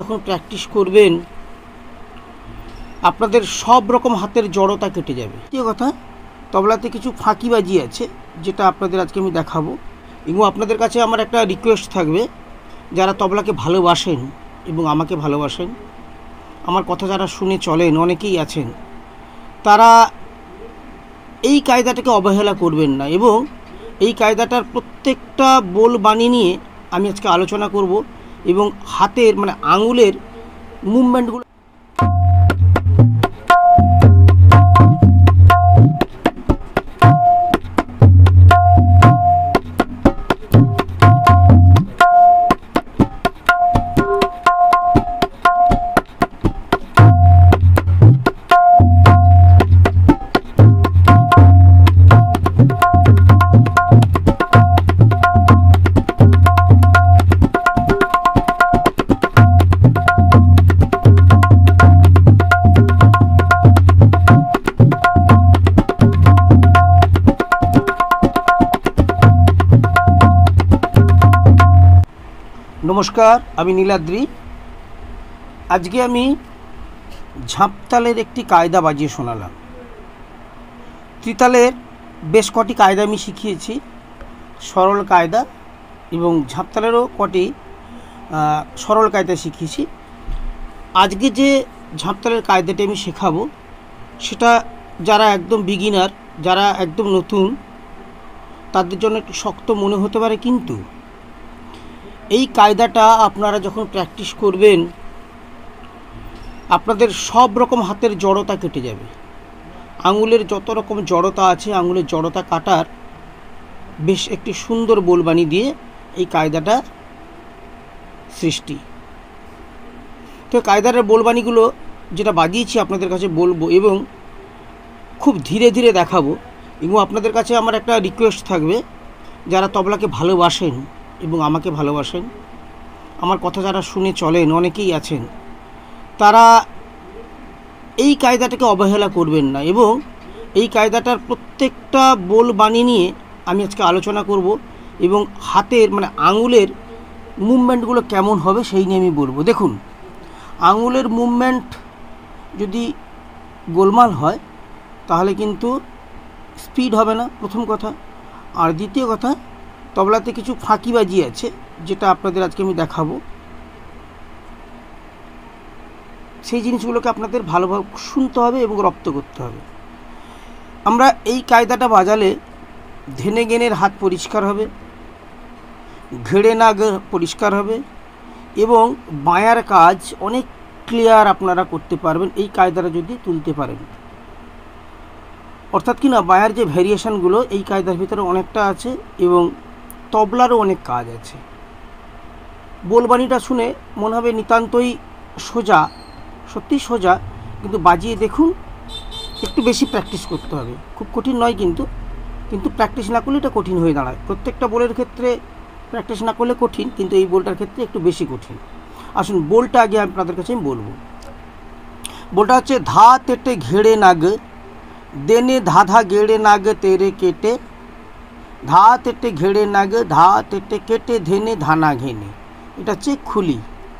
যখন প্র্যাকটিস করবেন আপনাদের সব রকম হাতের জড়তা কেটে যাবে। দ্বিতীয় কথা, তবলাতে কিছু ফাঁকিবাজি আছে যেটা আপনাদের আজকে আমি দেখাবো, এবং আপনাদের কাছে আমার একটা রিকোয়েস্ট থাকবে, যারা তবলাকে ভালোবাসেন এবং আমাকে ভালোবাসেন, আমার কথা যারা শুনে চলেন, অনেকেই আছেন, তারা এই কায়দাটাকে অবহেলা করবেন না। এবং এই কায়দাটার প্রত্যেকটা বোল বাণী নিয়ে আমি আজকে আলোচনা করব, এবং হাতের আঙুলের মুভমেন্টগুলো নমস্কার, আমি নীলাদ্রি। আজকে আমি ঝাঁপতালের একটি কায়দা বাজিয়ে শোনালাম। ত্রিতালের বেশ কটি কায়দা আমি শিখিয়েছি, সরল কায়দা, এবং ঝাঁপতালেরও কটি সরল কায়দা শিখিয়েছি। আজকে যে ঝাঁপতালের কায়দাটি আমি শেখাবো, সেটা যারা একদম বিগিনার, যারা একদম নতুন, তাদের জন্য একটু শক্ত মনে হতে পারে, কিন্তু এই কায়দাটা আপনারা যখন প্র্যাকটিস করবেন আপনাদের সব রকম হাতের জড়তা কেটে যাবে। আঙুলের যত রকম জড়তা আছে, আঙুলের জড়তা কাটার বেশ একটি সুন্দর বোলবাণী দিয়ে এই কায়দাটা সৃষ্টি। তো কায়দার বোলবাণীগুলো যেটা বাজিয়েছি আপনাদের কাছে বলবো, এবং খুব ধীরে ধীরে দেখাবো। এবং আপনাদের কাছে আমার একটা রিকোয়েস্ট থাকবে, যারা তবলাকে ভালোবাসেন এবং আমাকে ভালোবাসেন, আমার কথা যারা শুনে চলেন, অনেকেই আছেন, তারা এই কায়দাটাকে অবহেলা করবেন না। এবং এই কায়দাটার প্রত্যেকটা বোল বাণী নিয়ে আমি আজকে আলোচনা করব, এবং হাতের আঙুলের মুভমেন্টগুলো কেমন হবে সেই নিয়ে আমি বলবো। দেখুন, আঙুলের মুভমেন্ট যদি গোলমাল হয় তাহলে কিন্তু স্পিড হবে না, প্রথম কথা। আর দ্বিতীয় কথা, তবলাতে কিছু ফাঁকিবাজি আছে যেটা আপনাদের আজকে আমি দেখাবো। সেই জিনিসগুলোকে আপনাদের ভালোভাবে শুনতে হবে এবং রপ্ত করতে হবে। আমরা এই কায়দাটা বাজালে ধেনে গেনের হাত পরিষ্কার হবে, ঘেড়ে নাগ পরিষ্কার হবে, এবং বাঁয়ার কাজ অনেক ক্লিয়ার আপনারা করতে পারবেন এই কায়দাটা যদি তুলতে পারেন। অর্থাৎ কি না, বাঁয়ার যে ভ্যারিয়েশনগুলো এই কায়দার ভিতরে অনেকটা আছে, এবং তবলারও অনেক কাজ আছে। বোলবাণীটা শুনে মনে হবে নিতান্তই সোজা, সত্যি সোজা, কিন্তু বাজিয়ে দেখুন একটু বেশি প্র্যাকটিস করতে হবে। খুব কঠিন নয়, কিন্তু প্র্যাকটিস না করলে এটা কঠিন হয়ে দাঁড়ায়। প্রত্যেকটা বোলের ক্ষেত্রে প্র্যাকটিস না করলে কঠিন, কিন্তু এই বোলটার ক্ষেত্রে একটু বেশি কঠিন। আসুন, বোলটা আগে আপনাদের কাছে আমি বলবো। বোলটা হচ্ছে ধা তেটে ঘেড়ে নাগ, দেনে ধাধা গেড়ে নাগ তেরে কেটে, ধা তেটে ঘেড়ে নাগ, ধা তেটে কেটে ধেনে ধানা ঘেনে। এটা হচ্ছে খুলি।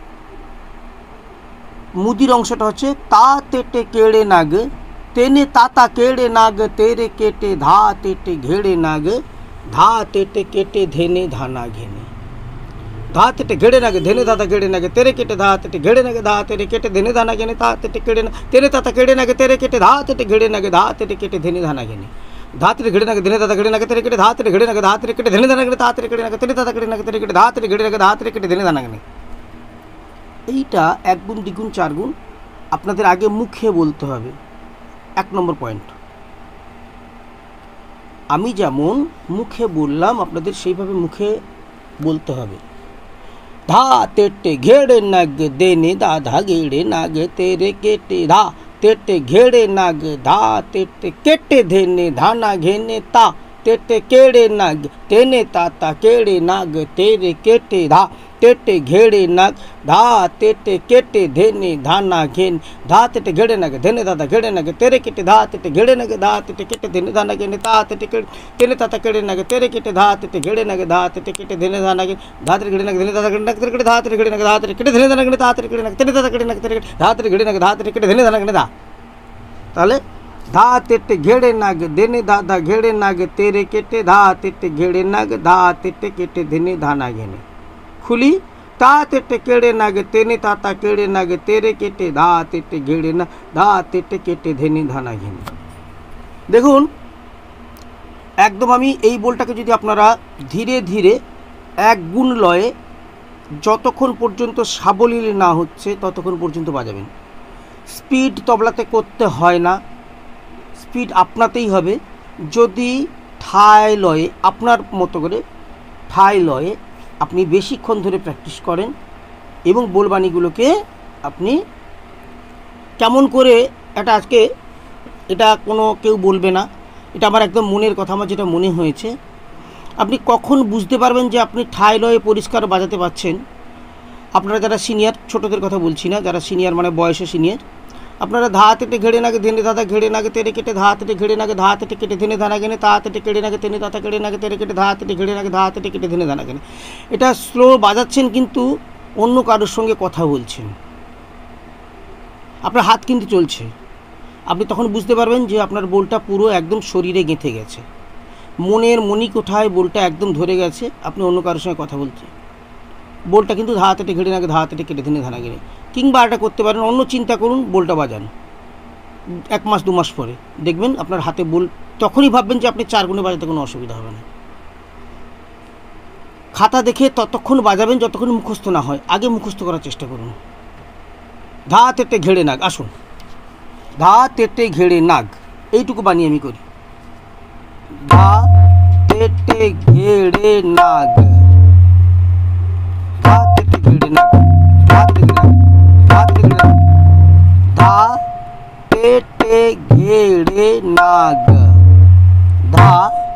মুদির অংশটা হচ্ছে তা তেটে কেড়ে নাগ, তেনে তাতা কেড়ে নাগ তেরে কেটে, ধা তেটে ঘেড়ে নাগ, ধা তেটে কেটে ধেনে ধানা ঘেনে। ধা তেটে ঘেড়ে নাগে, ধেনে দাদা গেড়ে নাগে তেরে কেটে, ধা তেটে ঘেড়ে নাগে, ধা তেরে কেটে ধেনে ধানা ঘেনে, তা তেটে কেড়ে না তেরে তাতা কেড়ে নাগে তেরে কেটে, ধা তেটে ঘেড়ে নাগে, ধা তেটে কেটে ধেনে ধানা ঘেনে। ধা তেটে ঘেড়ে নাগে, ধেনে দাদা ঘেড়ে নাগে তেরে কেটে, ধা তেটে ঘেড়ে নাগে, ধা তেরে কেটে ধেনে ধানা ঘেনে, তা তেরে কেড়ে নাগে তেরে দাদা কেড়ে নাগে তেরে কেটে, ধা তেটে ঘেড়ে নাগে, ধা তেরে কেটে ধেনে ধানা ঘেনে। এইটা এক গুণ, দ্বিগুণ, চার গুণ আপনাদের আগে মুখে বলতে হবে। 1 নম্বর পয়েন্ট। আমি যেমন মুখে বললাম আপনাদের সেইভাবে মুখে বলতে হবে। ধা তেটে ঘেড়ে নাগ, দেনে দাধা গেড়ে নাগ তেরে কেটে, ধা তেটে ঘেড়ে নাগ, ধা তেটে কেটে ধেনে ধানা ঘেনে, তা तेटे केड़े नाग तेने ताता केड़े नाग तेरे केटे धा तेटे घेड़े नाग धा तेटे केटे धेने धाना घेन धा तेटे घेड़े नाग धेने दादा घेड़े नाग तेरे केटे धा तेटे घेड़े नाग धा तेटे केटे धेने धाना घेने धा तेटे तेने ताता केड़े नाग तेरे केटे धा तेटे घेड़े नाग धा तेटे केटे धेने धाना घेन धा तेरे घेड़े नाग धेने दादा घेड़े नाग तेरे केटे धा तेरे घेड़े नाग धा तेरे केटे धेने धाना घेने धा तेरे केटे नाग तेने दादा केड़े नाग तेरे धा तेरे घेड़े नाग धा तेरे केटे धेने धाना घेने धा ताहले धा तेटे घेड़े नाग देने दादा घेड़े नाग तेरे केटे धा तेटे घेड़े नाग धा तेटे केटे धेने धाना घेने खुली ता तेटे केड़े नाग तेने ताता केड़े नाग तेरे केटे धा तेटे घेड़े ना धा तेटे केटे धेने धाना घेने देखुन एकदम आमी এই বলটাকে যদি আপনারা ধীরে ধীরে এক গুণ লয়ে যতক্ষণ পর্যন্ত সাবলীল না হচ্ছে ততক্ষণ পর্যন্ত বাজাবেন। স্পিড তবলাতে করতে হয় না, স্পিড আপনাতেই হবে। যদি ঠায় লয়ে আপনার মতো করে ঠায় লয়ে আপনি বেশিক্ষণ ধরে প্র্যাকটিস করেন এবং বোলবাণীগুলোকে আপনি কেমন করে এটা আজকে এটা কোনো কেউ বলবে না, এটা আমার একদম মনের কথা, আমার যেটা মনে হয়েছে। আপনি কখন বুঝতে পারবেন যে আপনি ঠায় লয়ে পরিষ্কার বাজাতে পারছেন? আপনারা যারা সিনিয়র, ছোটদের কথা বলছি না, যারা সিনিয়র মানে বয়সে সিনিয়র, আপনারা धा तेटे घेड़े नागे धेने दादा घेड़े नागे तेरे केटे धा तेटे घेड़े नागे धा तेटे केटे धेने धाना घेने ता तेटे केड़े नागे तेने ताता केड़े नागे तेरे केटे धा तेटे घेड़े नागे धा तेटे केटे धेने धाना घेने। এটা স্লো বাজাচ্ছেন কিন্তু অন্য কারোর সঙ্গে কথা বলছেন, আপনার হাত কিন্তু চলছে। আপনি তখন বুঝতে পারবেন যে আপনার বোলটা পুরো একদম শরীরে গেঁথে গেছে, মনের মণিকোঠায় বোলটা একদম ধরে গেছে। আপনি অন্য কারোর সঙ্গে কথা বলছেন, বোলটা কিন্তু धा तेटे घेड़े नागे धा तेटे केटे धेने धाना घेने। কিংবা এটা করতে পারেন, অন্য চিন্তা করুন, বোলটা বাজান 1 মাস 2 মাস পরে দেখবেন আপনার হাতে বোল, তখনই ভাববেন যে আপনি 4 গুণে বাজাতে কোনো অসুবিধা হবে না। খাতা দেখে ততক্ষণ বাজাবেন যতক্ষণ মুখস্থ না হয়, আগে মুখস্থ করার চেষ্টা করুন। धा तेटे घेड़े नाग, আসুন धा तेटे घेड़े नाग এইটুকু বানিয়ে আমি করি। धा तेटे घेड़े नाग धा तेटे घेड़े नाग धा तेटे घेड़े नाग धा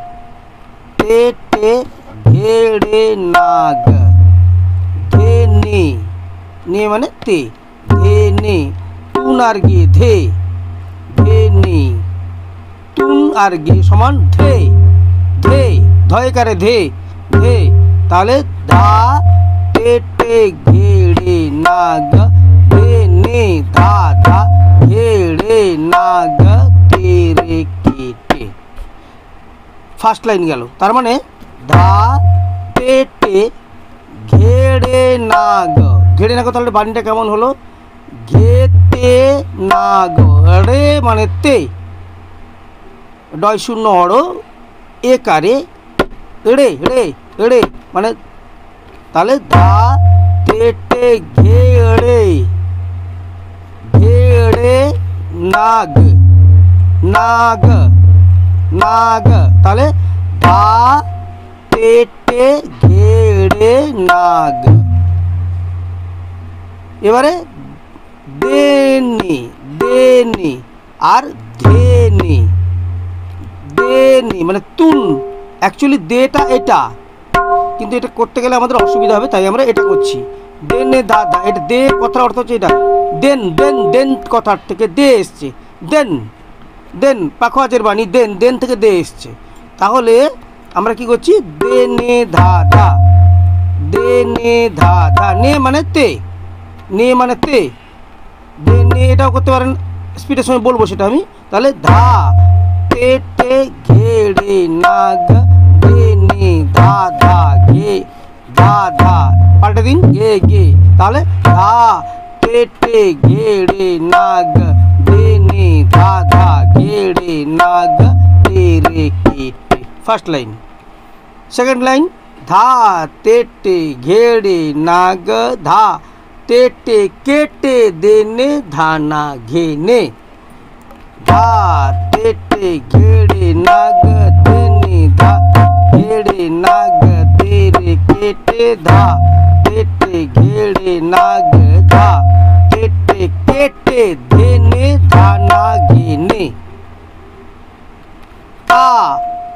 तेटे घेड़े नाग धेने ने माने ते धेने तुन आर गे धे धेने तुन आर गे समान धे धे धय करे धे धे ताहले धा तेटे घेड़े नाग धेने दादा घेड़े नाग तेरे केटे। फार्स्ट लाइन गेल, तार माने धा तेटे घेड़े नाग, घेड़े नाग ताहले बाणीटा केमन हलो? घेते नाग, रे माने ते, डय शून्य हरो एकारे रे रे रे माने ताहले धा तेटे घेड़े घेड़े नाग नाग नाग ताहले धा तेटे घेड़े नाग। এবারে দেনে দেনে আর ধেনে দেনে মানে তুন, অ্যাকচুয়ালি দেটা এটা, কিন্তু এটা করতে গেলে আমাদের অসুবিধা হবে, তাই আমরা এটা করছি। দেনে দাদা, এটা দে কথার অর্থ হচ্ছে এটা দেন দেন দেন কথার থেকে দে এসছে, দেন দেন পাখোয়াজের বাণী দেন, দেন থেকে দে এসছে। তাহলে আমরা কি করছি? দেনে দাদা দেনে দাদা, নে মানে তে, নে মানে তে, দেনে এটাও করতে পারেন, স্পিডের সময় বলবো সেটা আমি। তাহলে धा तेटे घेड़े नाग देने दादा घे दादा, पाल्टे दिन गे गे, ताहले धा तेटे घेड़े नाग देने दादा घेड़े नाग तेरे केटे। First line. सेकंड लाइन धा तेटे घेड़े नाग धा तेटे केटे देने धाना घेने, धा तेटे घेड़े नाग देने धा घेड़े नाग तेरे केटे धा तेटे घेड़े नाग धा तेटे केटे देने धाना घेने। ता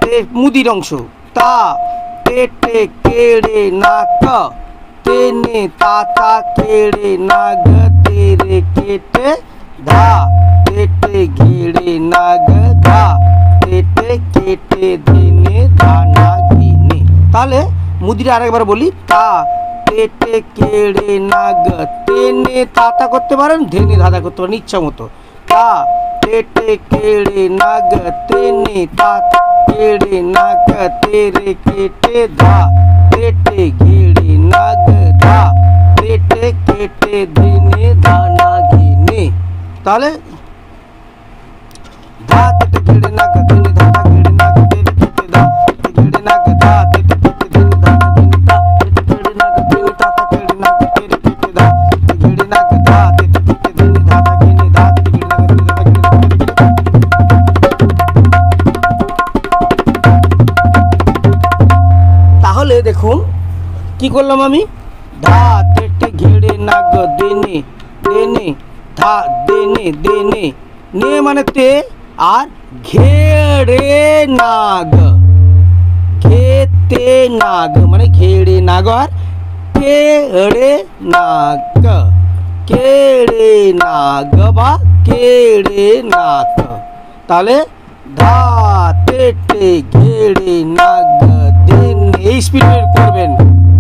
মুদির অংশ তা তেটে কেড়ে নাক তেনে তাতা কেড়ে নাগ তেরে কেটে ধা তেটে ঘেড়ে নাগ ধা তেটে কেটে ধেনে ধানা ঘিনে। তাহলে মুদিরা আরেকবার বলি তা তেটে কেড়ে নাগ তেনে তাতা করতে পারেন, ধেনে ধাঁধা করতে পারেন ইচ্ছা মতো। তা তেটে কেড়ে নাগ তেনে তাতা কেড়ে নাগ তেরে কেটে ধা তেটে ঘেড়ে নাগ ধা তেটে কেটে ধেনে ধানা ঘিনে। তাহলে ধা তেটে ঘেড়ে নাগ ধেনে ধাঁধা ঘেড়ে নাগ তেরে কেটে ধা ঘেড়ে নাগ ধা তেটে কেটে ধেনে ধানা ঘিনে। তা তেটে ঘেড়ে নাগ ধেনে তাতা কেড়ে নাগ তেরে কেটে ধা ঘেড়ে নাগ ধা তেটে কেটে ধেনে ধাঁধা ঘিনে। ধা তেটে ঘেড়ে নাগ ধেনে ধাঁধা ঘিনে। তাহলে দেখুন কি করলাম আমি, ধা তেটে ঘেড়ে নাগ দেনে দেনে ধা দেনে দেনে নে মানে তে আর ঘেড়ে নাগ ঘেতে নাগ মানে ঘেড়ে নাগ আর কেড়ে নাগ কেড়ে নাগ বা কেড়ে নাগ। তাহলে ধা তেটে ঘেড়ে নাগ দেনে এই স্পিড করবেন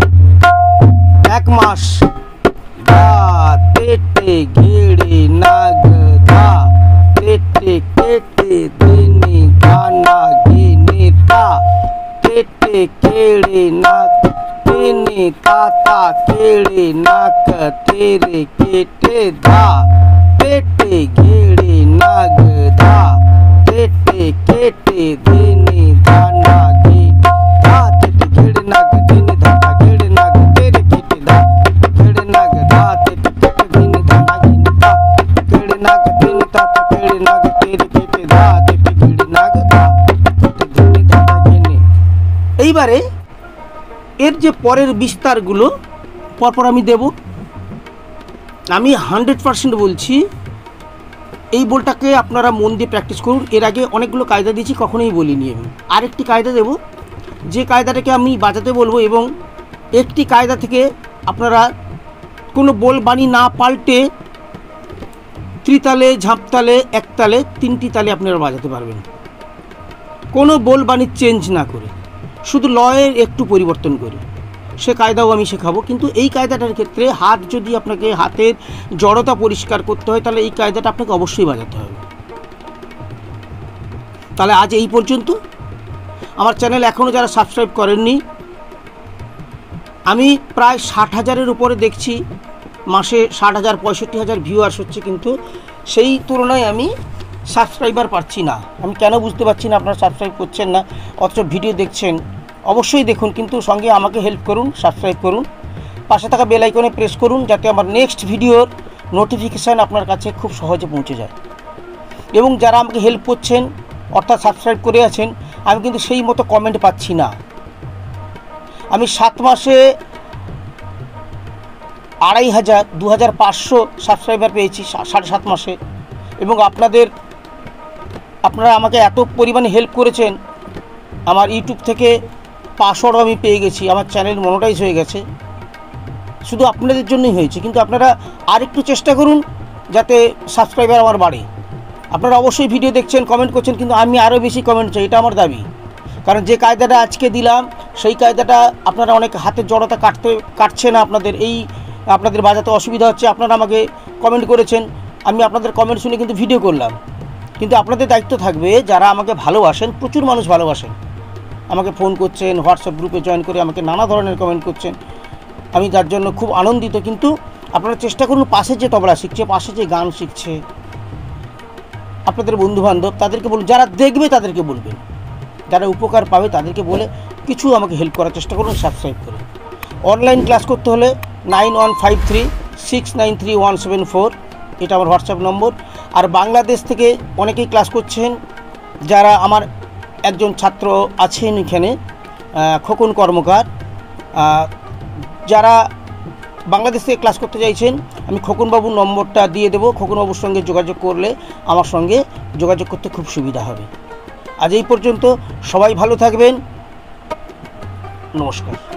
1 মাস। ধা তেটে ঘেড়ে নাগ ধা তেটে কেটে ধেনে ধানা ঘিনে। তা তেটে কেড়ে নাগ তেনে তাতা কেড়ে নাক তেরে কেটে ধা তেটে ঘেড়ে নাগ ধা তেটে কেটে ধেনে ধানা ঘিনে। ধা তেটে ঘেড়ে নাগ ধেনে ধাতা ঘেড়ে নাগ তেরে কেটে ধা ঘেড়ে নাগ ধা তেটে কেটে ধেনে ধানা ঘিনে। তা ঘেড়ে নাগ ধেনে তাতা ঘেড়ে নাগ তেরে কেটে ধা তেটে ঘেড়ে নাগ ধা তেটে ধেনে ধানা ঘিনে। এইবারে এর যে পরের বিস্তারগুলো পরপর আমি দেব। আমি 100% বলছি এই বলটাকে আপনারা মন দিয়ে প্র্যাকটিস করুন। এর আগে অনেকগুলো কায়দা দিয়েছি, কখনোই বলিনি আমি। আরেকটি কায়দা দেব, যে কায়দাটাকে আমি বাজাতে বলবো এবং একটি কায়দা থেকে আপনারা কোনো বল বাণী না পাল্টে ত্রিতালে, ঝাঁপতালে, একতালে, 3টি তালে আপনারা বাজাতে পারবেন, কোনো বল বাণী চেঞ্জ না করে, শুধু লয়ের একটু পরিবর্তন করে। সে কায়দাও আমি শেখাবো। কিন্তু এই কায়দাটার ক্ষেত্রে হাত যদি আপনাকে হাতের জড়তা পরিষ্কার করতে হয় তাহলে এই কায়দাটা আপনাকে অবশ্যই বাজাতে হবে। তাহলে আজ এই পর্যন্ত। আমার চ্যানেল এখনও যারা সাবস্ক্রাইব করেননি, আমি প্রায় 60,000-এর উপরে দেখছি, মাসে 60,000 65,000 ভিউয়ার্স হচ্ছে, কিন্তু সেই তুলনায় আমি সাবস্ক্রাইবার পাচ্ছি না। আমি কেন বুঝতে পারছি না, আপনারা সাবস্ক্রাইব করছেন না, অথচ ভিডিও দেখছেন। অবশ্যই দেখুন, কিন্তু সঙ্গে আমাকে হেল্প করুন, সাবস্ক্রাইব করুন, পাশে থাকা বেল আইকনে প্রেস করুন, যাতে আমার নেক্সট ভিডিওর নোটিফিকেশান আপনার কাছে খুব সহজে পৌঁছে যায়। এবং যারা আমাকে হেল্প করছেন অর্থাৎ সাবস্ক্রাইব করে আছেন, আমি কিন্তু সেই মতো কমেন্ট পাচ্ছি না। আমি 7 মাসে 2,500 2,500 সাবস্ক্রাইবার পেয়েছি 7.5 মাসে। এবং আপনারা আমাকে এত পরিমাণে হেল্প করেছেন, আমার ইউটিউব থেকে পাসওয়ার্ডও আমি পেয়ে গেছি, আমার চ্যানেল মনিটাইজ হয়ে গেছে, শুধু আপনাদের জন্যই হয়েছে। কিন্তু আপনারা আরেকটু চেষ্টা করুন যাতে সাবস্ক্রাইবার আমার বাড়ে। আপনারা অবশ্যই ভিডিও দেখছেন, কমেন্ট করছেন, কিন্তু আমি আরও বেশি কমেন্ট চাই, এটা আমার দাবি। কারণ যে কায়দাটা আজকে দিলাম সেই কায়দাটা আপনারা অনেক হাতের জড়তা কাটছে না, আপনাদের বাজাতে অসুবিধা হচ্ছে, আপনারা আমাকে কমেন্ট করেছেন, আমি আপনাদের কমেন্ট শুনে কিন্তু ভিডিও করলাম। কিন্তু আপনাদের দায়িত্ব থাকবে, যারা আমাকে ভালোবাসেন, প্রচুর মানুষ ভালোবাসেন, আমাকে ফোন করছেন, হোয়াটসঅ্যাপ গ্রুপে জয়েন করে আমাকে নানা ধরনের কমেন্ট করছেন, আমি যার জন্য খুব আনন্দিত। কিন্তু আপনারা চেষ্টা করুন, পাশে যে তবলা শিখছে, পাশে যে গান শিখছে, আপনাদের বন্ধুবান্ধব, তাদেরকে বলুন, যারা দেখবে তাদেরকে বলবেন, যারা উপকার পাবে তাদেরকে বলে কিছু আমাকে হেল্প করার চেষ্টা করুন, সাবস্ক্রাইব করুন। অনলাইন ক্লাস করতে হলে 9153693174 এটা আমার হোয়াটসঅ্যাপ নম্বর। আর বাংলাদেশ থেকে অনেকেই ক্লাস করছেন, যারা আমার একজন ছাত্র আছেন এখানে, খোকন কর্মকার, যারা বাংলাদেশ থেকে ক্লাস করতে চাইছেন, আমি খোকনবাবুর নম্বরটা দিয়ে দেবো। খোকনবাবুর সঙ্গে যোগাযোগ করলে আমার সঙ্গে যোগাযোগ করতে খুব সুবিধা হবে। আজ এই পর্যন্ত। সবাই ভালো থাকবেন। নমস্কার।